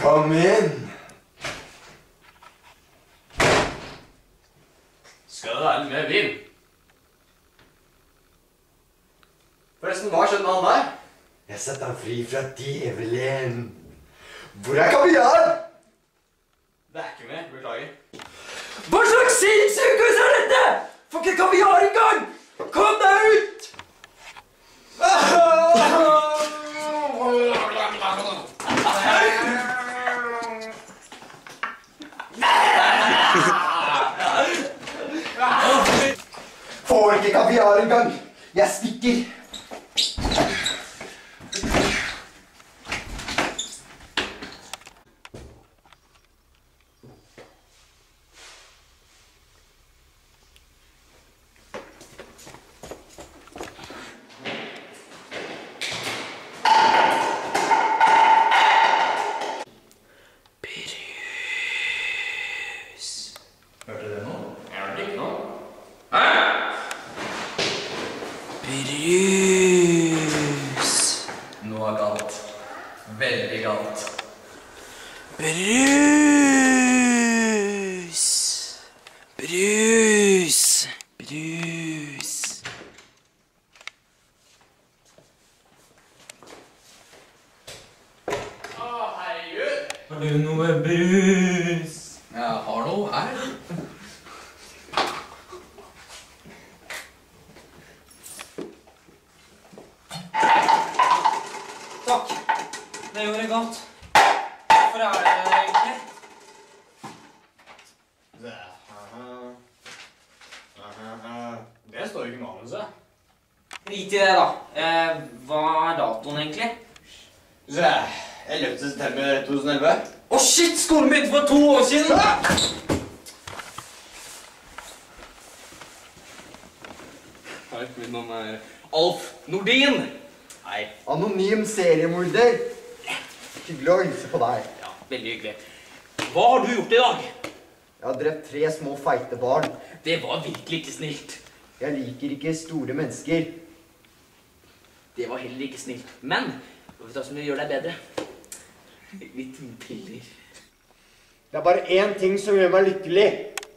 Kom inn. Skal det være med vin? Forresten, hva skjedde med han der? Jeg setter han fri fra djevelen. Hvor er kaviar? Det er ikke med, beklager. Hva slags sinnssykehus er dette? Får ikke kaviar engang! Kom deg ut! Får ikke kaviar engang. Jeg stikker. Hørte du det nå? Jeg hørte ikke noe. Brus. Noe er galt. Veldig galt. Brus. Brus. Brus. Herregud. Har du noe brus? Jeg har noe her. Takk. Det gjorde godt. Hvorfor er det egentlig? Det står ikke i manuset. Drit i det, da. Hva er datoen egentlig? 11. september 2011. Å, shit! Skolen begynte for 2 år siden! Hei, mitt navn er Alf Nordin. Hei. Anonym seriemorder. Hyggelig å hilse på deg. Ja, veldig hyggelig. Hva har du gjort i dag? Jeg har drept 3 små feite barn. Det var virkelig ikke snilt. Jeg liker ikke store mennesker. Det var heller ikke snilt. Men, vet du hva som gjør deg bedre? Litt piller. Det er bare én ting som gjør meg lykkelig.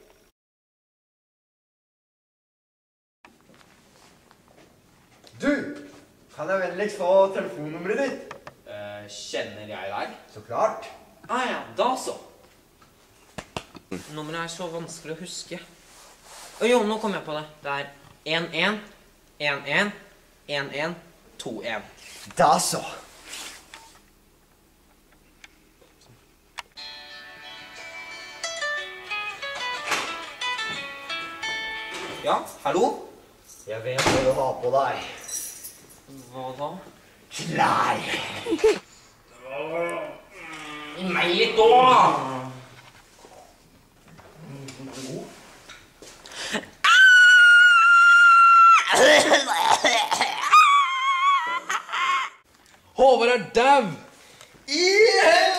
Du, kan jeg vennligst få telefonnummeret ditt? Kjenner jeg deg? Så klart. Ah ja, da så. Nummeret er så vanskelig å huske. Jo, nå kom jeg på det. Det er 11 11 11 21. Da så. Ja, hallo? Jeg vet hva du har på deg. Hva da? Klær. Gi meg litt da! Håvard er dau! I helvete!